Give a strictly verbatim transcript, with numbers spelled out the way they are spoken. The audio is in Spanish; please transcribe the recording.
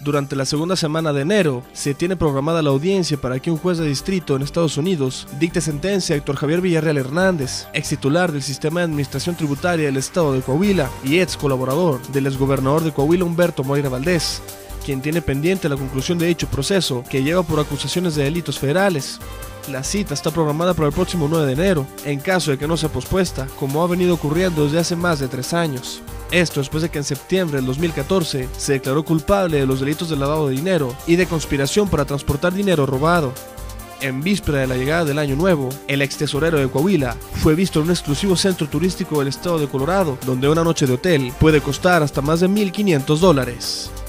Durante la segunda semana de enero, se tiene programada la audiencia para que un juez de distrito en Estados Unidos dicte sentencia a Héctor Javier Villarreal Hernández, ex titular del Sistema de Administración Tributaria del Estado de Coahuila y ex colaborador del exgobernador de Coahuila Humberto Moreira Valdés, quien tiene pendiente la conclusión de dicho proceso, que lleva por acusaciones de delitos federales. La cita está programada para el próximo nueve de enero, en caso de que no sea pospuesta, como ha venido ocurriendo desde hace más de tres años. Esto después de que en septiembre del dos mil catorce se declaró culpable de los delitos de lavado de dinero y de conspiración para transportar dinero robado. En víspera de la llegada del Año Nuevo, el ex tesorero de Coahuila fue visto en un exclusivo centro turístico del estado de Colorado, donde una noche de hotel puede costar hasta más de mil quinientos dólares.